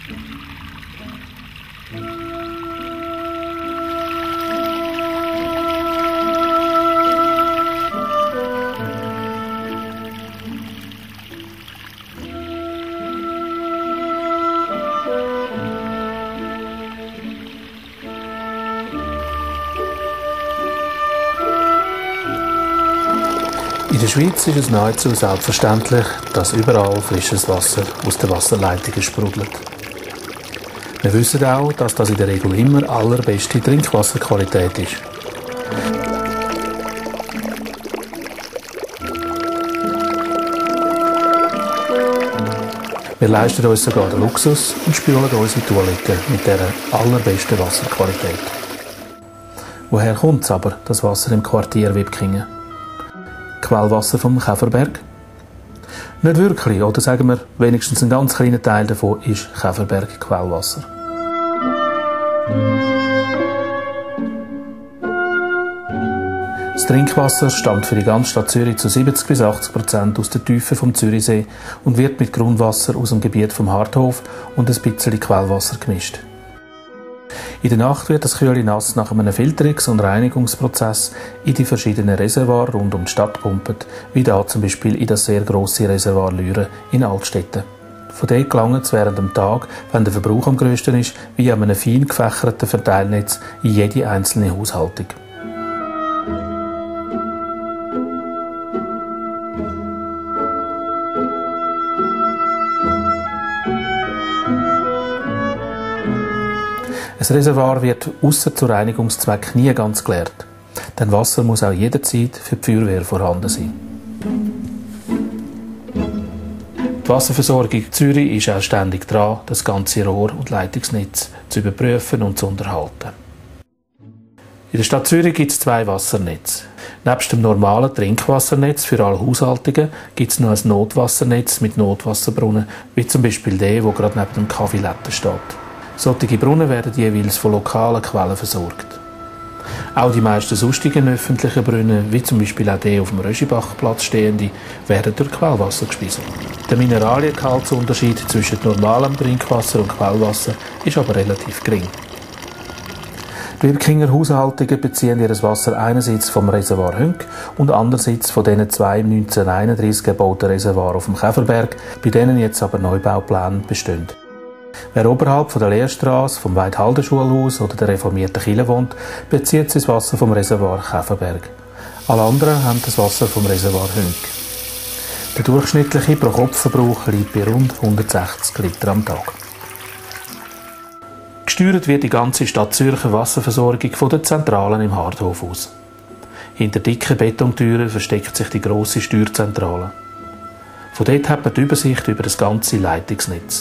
In der Schweiz ist es nahezu selbstverständlich, dass überall frisches Wasser aus den Wasserleitungen sprudelt. Wir wissen auch, dass das in der Regel immer allerbeste Trinkwasserqualität ist. Wir leisten uns sogar den Luxus und spülen unsere Toiletten mit dieser allerbesten Wasserqualität. Woher kommt es aber, das Wasser im Quartier Wipkingen? Quellwasser vom Käferberg? Nicht wirklich, oder sagen wir, wenigstens ein ganz kleiner Teil davon ist Käferberg-Quellwasser. Das Trinkwasser stammt für die ganze Stadt Zürich zu 70–80% aus der Tiefe vom Zürichsee und wird mit Grundwasser aus dem Gebiet vom Harthof und ein bisschen Quellwasser gemischt. In der Nacht wird das Kühle nass nach einem Filterungs- und Reinigungsprozess in die verschiedenen Reservoire rund um die Stadt gepumpt, wie da zum Beispiel in das sehr grosse Reservoir Lüren in Altstetten. Von dort gelangt es während dem Tag, wenn der Verbrauch am grössten ist, wie an einem fein gefächerten Verteilnetz in jede einzelne Haushaltung. Ein Reservoir wird ausser zu Reinigungszweck nie ganz geleert, denn Wasser muss auch jederzeit für die Feuerwehr vorhanden sein. Die Wasserversorgung Zürich ist auch ständig dran, das ganze Rohr- und Leitungsnetz zu überprüfen und zu unterhalten. In der Stadt Zürich gibt es 2 Wassernetze. Nebst dem normalen Trinkwassernetz für alle Haushaltungen gibt es noch ein Notwassernetz mit Notwasserbrunnen, wie zum Beispiel der gerade neben dem Café Letten steht. Solche Brunnen werden jeweils von lokalen Quellen versorgt. Auch die meisten sonstigen öffentlichen Brunnen, wie zum Beispiel auch der auf dem Röschibachplatz stehende, werden durch Quellwasser gespeist. Der Mineraliengehaltsunterschied zwischen normalem Trinkwasser und Quellwasser ist aber relativ gering. Die Wipkinger Haushaltungen beziehen ihr Wasser einerseits vom Reservoir Hünk und andererseits von den 2 im 1931 gebauten Reservoirs auf dem Käferberg, bei denen jetzt aber Neubaupläne bestehen. Wer oberhalb von der Lehrstrasse, vom Weidhaldenschulhaus oder der reformierten Kirche wohnt, bezieht sein Wasser vom Reservoir Käferberg. Alle anderen haben das Wasser vom Reservoir Hünk. Der durchschnittliche Pro-Kopf-Verbrauch liegt bei rund 160 Liter am Tag. Gesteuert wird die ganze Stadt Zürcher Wasserversorgung von den Zentralen im Harthof aus. Hinter dicken Betontüren versteckt sich die grosse Steuerzentrale. Von dort hat man die Übersicht über das ganze Leitungsnetz.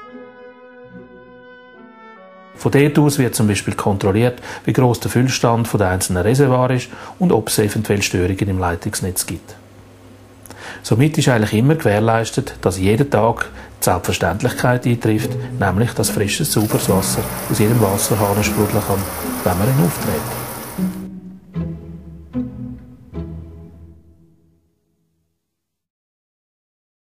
Von dort aus wird zum Beispiel kontrolliert, wie gross der Füllstand der einzelnen Reservoirs ist und ob es eventuell Störungen im Leitungsnetz gibt. Somit ist eigentlich immer gewährleistet, dass jeden Tag die Selbstverständlichkeit eintrifft, nämlich dass frisches, sauberes Wasser aus jedem Wasserhahn sprudeln kann, wenn man ihn aufdreht.